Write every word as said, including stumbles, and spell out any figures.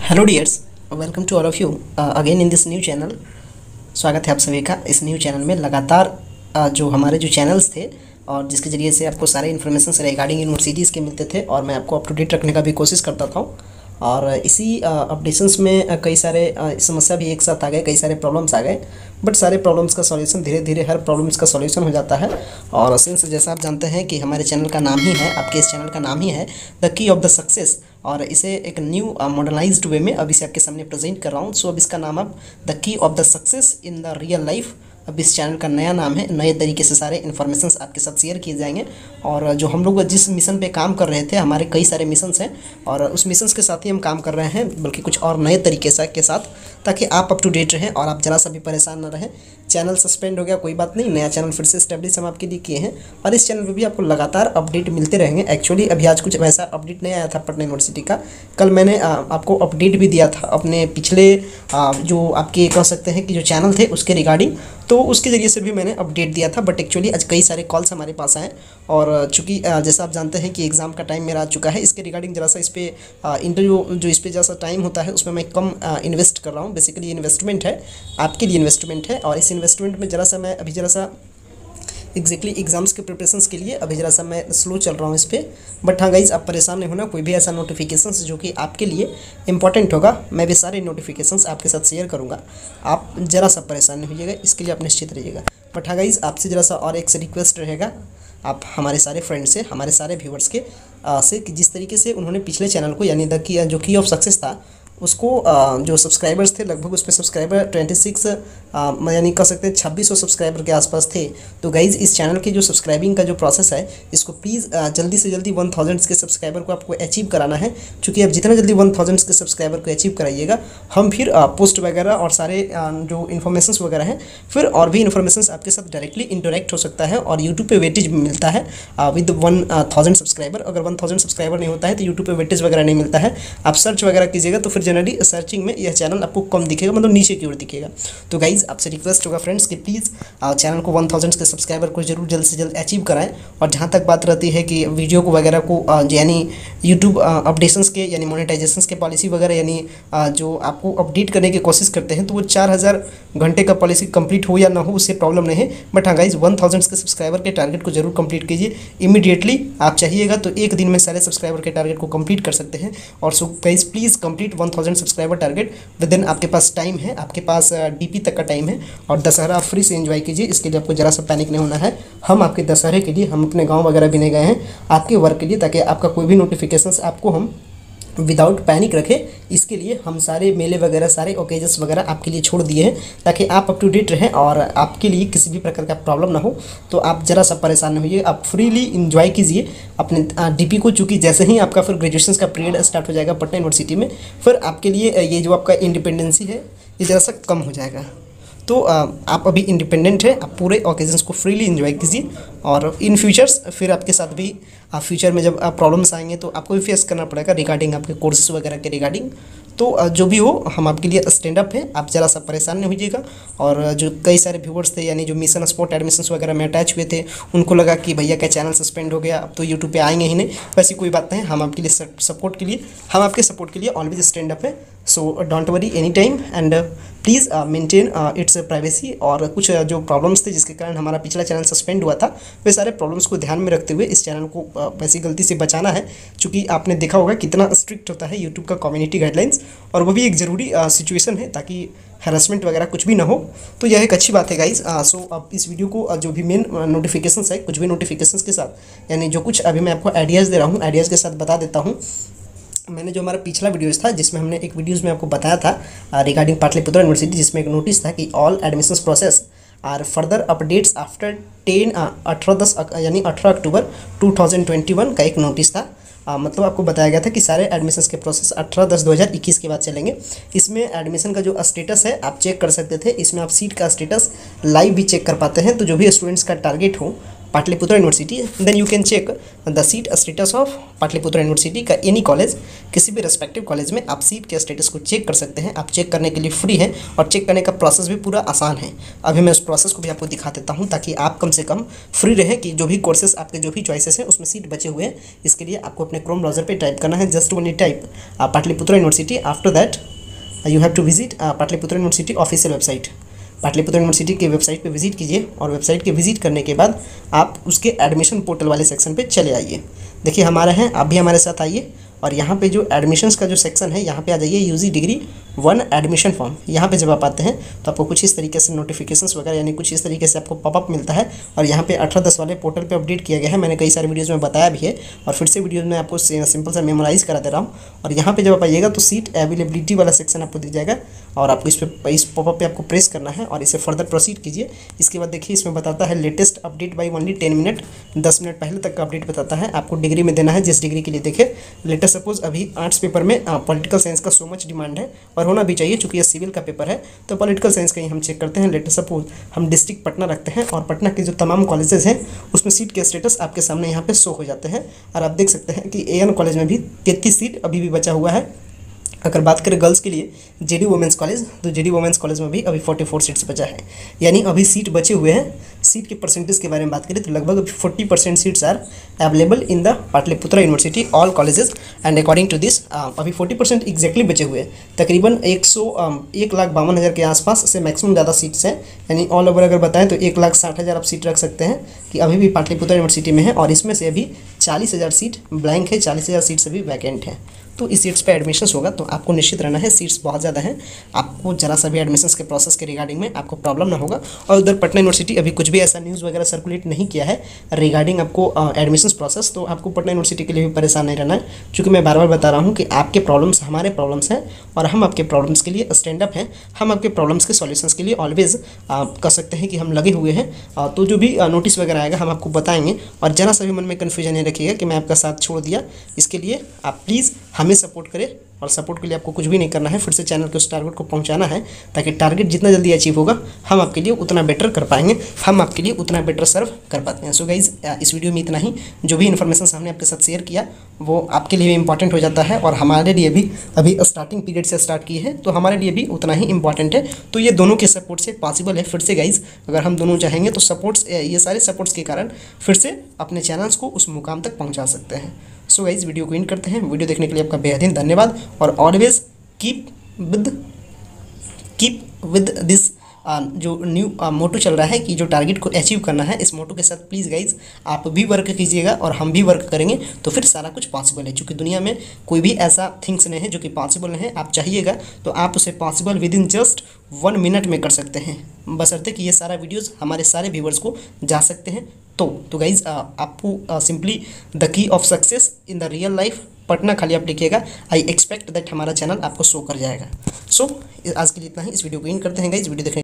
Hello dears, welcome to all of you again in this new channel. स्वागत है आप सभी का इस न्यू चैनल में। लगातार uh, जो हमारे जो चैनल्स थे और जिसके ज़रिए से आपको सारे इन्फॉर्मेशन रिगार्डिंग यूनिवर्सिटीज़ के मिलते थे और मैं आपको अप टू डेट रखने का भी कोशिश करता था। और इसी अपडेशंस में uh, कई सारे uh, समस्या भी एक साथ आ गए, कई सारे प्रॉब्लम्स आ गए, बट सारे प्रॉब्लम्स का सॉल्यूशन धीरे धीरे हर प्रॉब्लम्स का सॉल्यूशन हो जाता है। और सिंस जैसा आप जानते हैं कि हमारे चैनल का नाम ही है, आपके इस चैनल का नाम ही है the key of the success, और इसे एक न्यू मॉडर्नाइज्ड वे में अब इसे आपके सामने प्रेजेंट कर रहा हूँ। सो अब इसका नाम अब the key of the success in the real life, अब इस चैनल का नया नाम है। नए तरीके से सारे इन्फॉर्मेशंस आपके साथ शेयर किए जाएंगे। और जो हम लोग जिस मिशन पे काम कर रहे थे, हमारे कई सारे मिशंस हैं और उस मिशंस के साथ ही हम काम कर रहे हैं, बल्कि कुछ और नए तरीके से के साथ, ताकि आप अप टू डेट रहें और आप जरा सा भी परेशान ना रहें। चैनल सस्पेंड हो गया, कोई बात नहीं, नया चैनल फिर से स्टैब्लिश हम आपके लिए किए हैं और इस चैनल पे भी आपको लगातार अपडेट मिलते रहेंगे। एक्चुअली अभी आज कुछ वैसा अपडेट नहीं आया था पटना यूनिवर्सिटी का। कल मैंने आ, आपको अपडेट भी दिया था अपने पिछले आ, जो आपके कह सकते हैं कि जो चैनल थे उसके रिगार्डिंग, तो उसके ज़रिए से भी मैंने अपडेट दिया था। बट एक्चुअली आज कई सारे कॉल्स हमारे पास आए और चूँकि जैसा आप जानते हैं कि एग्ज़ाम का टाइम मेरा आ चुका है, इसके रिगार्डिंग जरा सा इस पर इंटरव्यू जो इस पर जैसा टाइम होता है उसमें मैं कम इन्वेस्ट कर रहा हूँ। बेसिकली इन्वेस्टमेंट है, आपके लिए इन्वेस्टमेंट है, और इस इन्वेस्टमेंट में जरा सा मैं अभी जरा सा एग्जैक्टली एग्जाम्स के प्रिपरेशंस के लिए अभी जरा सा मैं स्लो चल रहा हूँ इस पर। बट हाँ गाइज, आप परेशान नहीं होना, कोई भी ऐसा नोटिफिकेशंस जो कि आपके लिए इंपॉर्टेंट होगा, मैं भी सारे नोटिफिकेशंस आपके साथ शेयर करूँगा। आप जरा सा परेशान नहीं होइएगा, इसके लिए आप निश्चित रहिएगा। बट हाँ गाइज, आपसे जरा सा और एक से रिक्वेस्ट रहेगा, आप हमारे सारे फ्रेंड्स से, हमारे सारे व्यूवर्स के आ, से कि जिस तरीके से उन्होंने पिछले चैनल को, यानी द की जो की ऑफ सक्सेस था उसको, जो सब्सक्राइबर्स थे लगभग उस पर सब्सक्राइबर ट्वेंटी सिक्स यानी कह सकते हैं छब्बीस सौ सब्सक्राइबर के आसपास थे। तो गाइज़, इस चैनल की जो सब्सक्राइबिंग का जो प्रोसेस है, इसको प्लीज़ जल्दी से जल्दी वन थाउजेंड के सब्सक्राइबर को आपको अचीव कराना है। क्योंकि आप जितना जल्दी वन थाउजेंड के सब्सक्राइबर को अचीव कराइएगा, हम फिर पोस्ट वगैरह और सारे जो इन्फॉर्मेशंस वगैरह हैं, फिर और भी इन्फॉर्मेशंस आपके साथ डायरेक्टली इंटरेक्ट हो सकता है और यूट्यूब पे वेटेज मिलता है विद वन थाउजेंड सब्सक्राइबर। अगर वन थाउजेंड सब्सक्राइबर नहीं होता है तो यूट्यूब पे वेटेज वगैरह नहीं मिलता है। आप सर्च वगैरह कीजिएगा तो फिर जनरली सर्चिंग में यह चैनल आपको कम दिखेगा, मतलब नीचे की ओर दिखेगा। तो गाइज, आपसे रिक्वेस्ट होगा फ्रेंड्स कि प्लीज़ चैनल को वन थाउजेंड के सब्सक्राइबर को जरूर जल्द से जल्द अचीव कराएं। और जहां तक बात रहती है कि वीडियो को वगैरह को यानी यूट्यूब अपडेशंस के, यानी मोनेटाइजेशंस के पॉलिसी वगैरह, यानी जो आपको अपडेट करने की कोशिश करते हैं, तो वो चार हज़ार घंटे का पॉलिसी कंप्लीट हो या ना हो उससे प्रॉब्लम नहीं है। बट हाँ गाइज, वन थाउजेंड के सब्सक्राइबर के टारगेट को जरूर कंप्लीट कीजिए इमीडिएटली। आप चाहिएगा तो एक दिन में सारे सब्सक्राइबर के टारगेट को कंप्लीट कर सकते हैं। और so guys, please complete one thousand subscriber target within. आपके पास टाइम है, आपके पास डीपी तक का टाइम है, और दशहरा फ्री से एंजॉय कीजिए। इसके लिए आपको जरा सा पैनिक नहीं होना है। हम आपके दशहरे के लिए, हम अपने गांव वगैरह भी नहीं गए हैं आपके वर्क के लिए, ताकि आपका कोई भी नोटिफिकेशंस आपको हम विदाउट पैनिक रखें। इसके लिए हम सारे मेले वगैरह, सारे ओकेजन्स वगैरह आपके लिए छोड़ दिए हैं, ताकि आप अप टू डेट रहें और आपके लिए किसी भी प्रकार का प्रॉब्लम ना हो। तो आप जरा सा परेशान नहीं होइए, आप फ्रीली इंजॉय कीजिए अपने डीपी को। चूँकि जैसे ही आपका फिर ग्रेजुएशन का पीरियड स्टार्ट हो जाएगा पटना यूनिवर्सिटी में, फिर आपके लिए ये जो आपका इंडिपेंडेंसी है ये ज़रा सा कम हो जाएगा। तो आप अभी इंडिपेंडेंट है, आप पूरे ओकेजन्स को फ्रीली एंजॉय कीजिए। और इन फ्यूचर्स फिर आपके साथ भी आप फ्यूचर में जब आप प्रॉब्लम्स आएंगे तो आपको भी फेस करना पड़ेगा रिगार्डिंग आपके कोर्सेज वगैरह के रिगार्डिंग। तो जो भी हो, हम आपके लिए स्टैंड अप है, आप ज़रा सा परेशान नहीं होइएगा। और जो कई सारे व्यूवर्स थे, यानी जो मिशन स्पॉट एडमिशंस वगैरह में अटैच हुए थे, उनको लगा कि भैया का चैनल सस्पेंड हो गया, अब तो यूट्यूब पे आएंगे ही नहीं, वैसी कोई बात नहीं। हम आपके लिए सपोर्ट के लिए, हम आपके सपोर्ट के लिए ऑलवेज स्टैंड अप है। So don't worry any time, and please maintain its privacy. और कुछ जो प्रॉब्लम्स थे जिसके कारण हमारा पिछला चैनल सस्पेंड हुआ था, वे सारे प्रॉब्लम्स को ध्यान में रखते हुए इस चैनल को वैसी गलती से बचाना है। चूँकि आपने देखा होगा कितना स्ट्रिक्ट होता है यूट्यूब का कम्युनिटी गाइडलाइंस, और वो भी एक ज़रूरी सिचुएशन है ताकि हैरेसमेंट वगैरह कुछ भी ना हो। तो यह एक अच्छी बात है गाइज। सो अब इस वीडियो को uh, जो भी मेन नोटिफिकेशंस है, कुछ भी नोटिफिकेशंस के साथ, यानी जो कुछ अभी मैं आपको आइडियाज़ दे रहा हूँ, आइडियाज़ के साथ बता देता हूँ। मैंने जो हमारा पिछला वीडियोस था, जिसमें हमने एक वीडियोस में आपको बताया था रिगार्डिंग पाटलिपुत्र यूनिवर्सिटी, जिसमें एक नोटिस था कि all admissions process are further updates after ten अठारह दस यानी अठारह October two thousand twenty one का एक नोटिस था। आ, मतलब आपको बताया गया था कि सारे एडमिशन्स के प्रोसेस अठारह दस दो हज़ार इक्कीस के बाद चलेंगे। इसमें एडमिशन का जो स्टेटस है आप चेक कर सकते थे। इसमें आप सीट का स्टेटस लाइव भी चेक कर पाते हैं। तो जो भी स्टूडेंट्स का टारगेट हो Pataliputra university, then you can check the seat status of Pataliputra university का एनी कॉलेज, किसी भी रेस्पेक्टिव कॉलेज में आप सीट के स्टेटस को चेक कर सकते हैं। आप चेक करने के लिए फ्री है और चेक करने का प्रोसेस भी पूरा आसान है। अभी मैं उस प्रोसेस को भी आपको दिखा देता हूँ ताकि आप कम से कम फ्री रहे कि जो भी कोर्सेज आपके जो भी चॉइसेस हैं उसमें सीट बचे हुए हैं। इसके लिए आपको अपने क्रोम ब्राउजर पे टाइप करना है, just only type Pataliputra university. After that you have to visit Pataliputra university official website. Pataliputra university के वेबसाइट पे विजिट कीजिए और वेबसाइट के विजिट करने के बाद आप उसके एडमिशन पोर्टल वाले सेक्शन पे चले आइए। देखिए हमारा है, आप भी हमारे साथ आइए और यहाँ पे जो एडमिशन्स का जो सेक्शन है यहाँ पे आ जाइए, UG degree one admission form. यहाँ पे जब आप आते हैं तो आपको कुछ इस तरीके से नोटिफिकेशंस वगैरह यानी कुछ इस तरीके से आपको पॉपअप मिलता है और यहाँ पे अठारह दस वाले पोर्टल पे अपडेट किया गया है। मैंने कई सारे वीडियोज़ में बताया भी है और फिर से वीडियोज़ में आपको सिंपल सा मेमोराइज करा दे रहा हूँ। और यहाँ पे जब आप आइएगा तो सीट अवेलेबिलिटी वाला सेक्शन आपको दिख जाएगा और आपको इस पर इस पॉपअप पे आपको प्रेस करना है और इसे फर्दर प्रोसीड कीजिए। इसके बाद देखिए इसमें बताता है latest update by only ten minute, दस मिनट पहले तक का अपडेट बताता है। आपको डिग्री में देना है जिस डिग्री के लिए देखिए। लेटेस्ट सपोज अभी आर्ट्स पेपर में पॉलिटिकल साइंस का सो मच डिमांड है और होना भी चाहिए क्योंकि ये सिविल का पेपर है, तो पॉलिटिकल साइंस का ही हम चेक करते हैं। लेटेस्ट सपोज हम डिस्ट्रिक्ट पटना रखते हैं और पटना के जो तमाम कॉलेजेस हैं उसमें सीट के स्टेटस आपके सामने यहाँ पे शो हो जाते हैं और आप देख सकते हैं कि ए एन कॉलेज में भी तैंतीस सीट अभी भी बचा हुआ है। अगर बात करें गर्ल्स के लिए जेडी वुमेंस कॉलेज, तो जेडी वुमेंस कॉलेज में भी अभी चौवालीस सीट्स बचा है, यानी अभी सीट बचे हुए हैं। सीट के परसेंटेज के बारे में बात करें तो लगभग अभी चालीस percent seats are available in the Pataliputra University all colleges and according to this अभी चालीस परसेंट एग्जैक्टली बचे हुए हैं। तकरीबन एक सौ एक लाख बावन हज़ार के आसपास से मैक्सिमम ज़्यादा सीट्स हैं, यानी ऑल ओवर अगर बताएं तो एक लाख साठ हज़ार आप सीट रख सकते हैं कि अभी भी पाटलिपुत्र यूनिवर्सिटी में है और इसमें से अभी चालीस हज़ार सीट ब्लैंक है, चालीस हज़ार सीट्स अभी वैकेंट है। तो इस सीट्स पे एडमिशन्स होगा तो आपको निश्चित रहना है, सीट्स बहुत ज़्यादा हैं, आपको जरा सा भी एडमिशन्स के प्रोसेस के रिगार्डिंग में आपको प्रॉब्लम ना होगा। और उधर पटना यूनिवर्सिटी अभी कुछ भी ऐसा न्यूज़ वगैरह सर्कुलेट नहीं किया है रिगार्डिंग आपको एडमिशन्स प्रोसेस, तो आपको पटना यूनिवर्सिटी के लिए भी परेशान नहीं रहना है। क्योंकि मैं बार बार बता रहा हूँ कि आपके प्रॉब्लम्स हमारे प्रॉब्लम्स हैं और हम आपके प्रॉब्लम्स के लिए स्टैंड अप हैं, हम आपके प्रॉब्लम्स के सॉल्यूशंस के लिए ऑलवेज कर सकते हैं कि हम लगे हुए हैं। तो जो भी नोटिस वगैरह आएगा हम आपको बताएंगे और जरा सा भी मन में कन्फ्यूजन नहीं रखिएगा कि मैं आपका साथ छोड़ दिया। इसके लिए आप प्लीज़ हमें सपोर्ट करें और सपोर्ट के लिए आपको कुछ भी नहीं करना है, फिर से चैनल के उस टारगेट को पहुंचाना है ताकि टारगेट जितना जल्दी अचीव होगा हम आपके लिए उतना बेटर कर पाएंगे, हम आपके लिए उतना बेटर सर्व कर पाते हैं। सो गाइज इस वीडियो में इतना ही। जो भी इन्फॉर्मेशन हमने आपके साथ शेयर किया वो आपके लिए भी इंपॉर्टेंट हो जाता है और हमारे लिए भी अभी स्टार्टिंग पीरियड से स्टार्ट की है तो हमारे लिए भी उतना ही इंपॉर्टेंट है। तो ये दोनों के सपोर्ट से पॉसिबल है। फिर से गाइज अगर हम दोनों चाहेंगे तो सपोर्ट्स, ये सारे सपोर्ट्स के कारण फिर से अपने चैनल्स को उस मुकाम तक पहुँचा सकते हैं। सो so गाइज वीडियो को एंड करते हैं। वीडियो देखने के लिए आपका बेहद धन्यवाद और always keep with keep with this जो न्यू मोटो चल रहा है कि जो टारगेट को अचीव करना है, इस मोटो के साथ प्लीज़ गाइज आप भी वर्क कीजिएगा और हम भी वर्क करेंगे तो फिर सारा कुछ पॉसिबल है। क्योंकि दुनिया में कोई भी ऐसा थिंग्स नहीं है जो कि पॉसिबल नहीं है। आप चाहिएगा तो आप उसे possible within just one minute में कर सकते हैं, बशर्ते कि ये सारा वीडियोज़ हमारे सारे व्यूवर्स को जा सकते हैं। तो तो गाइज आपको simply the key of success in the real life Patna खाली आप लिखिएगा, आई एक्सपेक्ट दैट हमारा चैनल आपको शो कर जाएगा। सो so, आज के लिए इतना ही। इस वीडियो को एंड करते हैं गाइज। वीडियो देखने